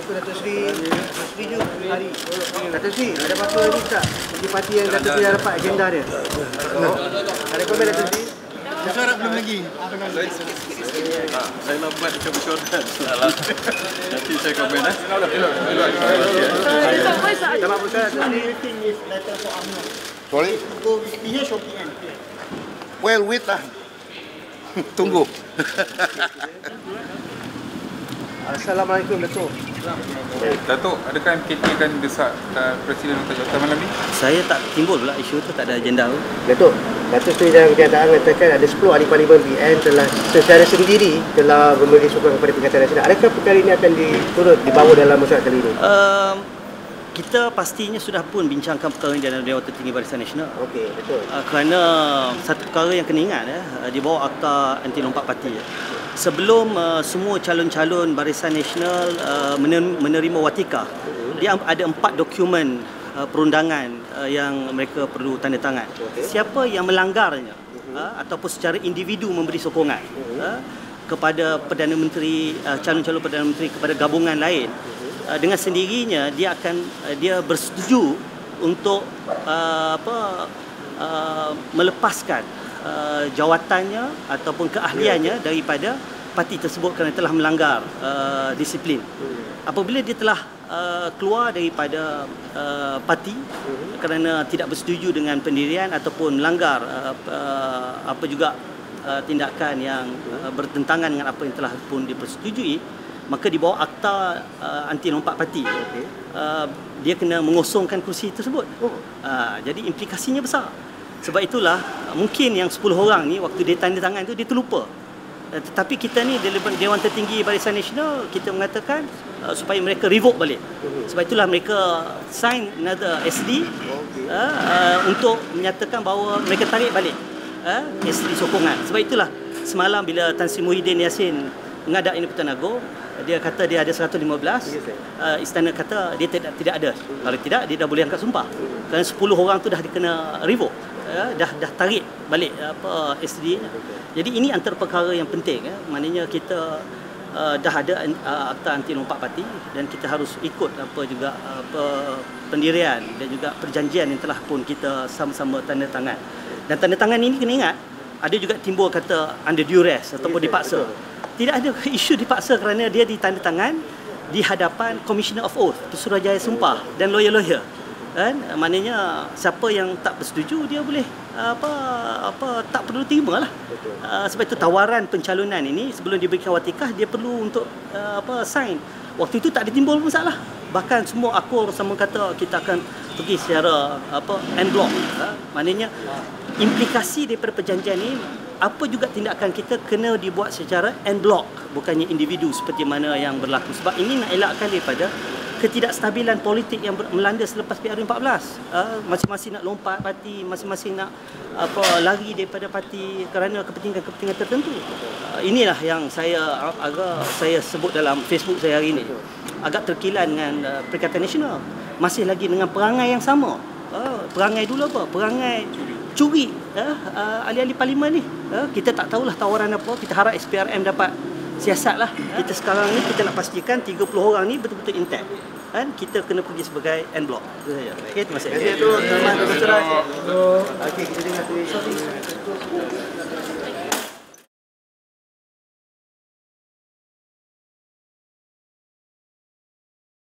Assalamualaikum Datuk Seri. Datuk Seri Ju, hari. Datuk Seri, ada apa-apa lagi tak? Di parti yang Datuk Seri dah dapat agenda dia. Ada komen Datuk Seri? Mesyuarat belum lagi. Saya lambat ke mesyuarat. Nanti saya komen. Dapat mesyuarat Datuk Seri. Sorry? Go with PH or PN? Well, wait lah. Tunggu. Assalamualaikum Datuk. Datuk, adakah MKT akan desak Presiden untuk jawatan malam ni? Saya tak timbul pula isu tu, tak ada agenda tu. Datuk Seri dalam kenyataan mengatakan ada 10 ahli parlimen PN telah secara sendiri telah memberi sokongan kepada Perikatan Nasional. Adakah perkara ini akan dibawa dalam mesyuarat kali ini? Kita pastinya sudah pun bincangkan perkara ini dalam Dewan Tertinggi Barisan Nasional. Okey, betul. Kerana satu perkara yang kena ingat, di bawah Akta Anti Lompat Parti. Sebelum semua calon-calon Barisan Nasional menerima watika, dia ada 4 dokumen perundangan yang mereka perlu tanda tangan. Siapa yang melanggarnya ataupun secara individu memberi sokongan kepada Perdana Menteri, calon-calon Perdana Menteri kepada gabungan lain, dengan sendirinya dia bersetuju untuk melepaskan jawatannya ataupun keahliannya daripada parti tersebut kerana telah melanggar disiplin. Apabila dia telah keluar daripada parti kerana tidak bersetuju dengan pendirian ataupun melanggar tindakan yang bertentangan dengan apa yang telah pun dipersetujui, maka di bawah Akta Anti Lompat Parti dia kena mengosongkan kursi tersebut. Jadi implikasinya besar. Sebab itulah mungkin yang 10 orang ni waktu dia tanda tangan tu dia terlupa. Tetapi kita ni Dewan Tertinggi Barisan Nasional, kita mengatakan supaya mereka revoke balik. Sebab itulah mereka sign another SD untuk menyatakan bahawa mereka tarik balik SD sokongan. Sebab itulah semalam bila Tan Sri Muhyiddin Yassin menghadap Ini Pertuan Agong, dia kata dia ada 115, istana kata dia tidak ada. Kalau tidak, dia dah boleh angkat sumpah. Kerana 10 orang tu dah dikena revoke, dah tarik balik SD-nya. Jadi ini antara perkara yang penting. Maknanya kita dah ada Akta Anti Lompat Parti dan kita harus ikut pendirian dan juga perjanjian yang telah pun kita sama-sama tanda tangan. Dan tanda tangan ini kena ingat, ada juga timbul kata under duress ataupun dipaksa. Tidak ada isu dipaksa kerana dia ditanda tangan di hadapan Commissioner of Oath, Pesuruhjaya Sumpah dan lawyer-lawyer. Kan? Maknanya siapa yang tak bersetuju dia boleh tak perlu terima lah. Sebab itu tawaran pencalonan ini sebelum diberikan watikah dia perlu untuk sign. Waktu itu tak ada timbul masalah. Bahkan semua akur sama kata kita akan pergi secara en bloc. Maknanya implikasi daripada perjanjian ini, apa juga tindakan kita kena dibuat secara en bloc, bukannya individu seperti mana yang berlaku. Sebab ini nak elakkan daripada ketidakstabilan politik yang melanda selepas PRU14. Masing-masing nak lompat parti, masing-masing nak lari daripada parti kerana kepentingan tertentu. Inilah yang saya sebut dalam Facebook saya hari ini. Agak terkilan dengan Perikatan Nasional. Masih lagi dengan perangai yang sama. Perangai dulu apa? Perangai curi ahli-ahli parlimen ni. Kita tak tahulah tawaran apa. Kita harap SPRM dapat siasat lah. Kita sekarang ni kita nak pastikan 30 orang ni betul-betul intact. Kan kita kena pergi sebagai en bloc. Itu saja. Okey, terima kasih. Terima kasih. Okey, kita dengar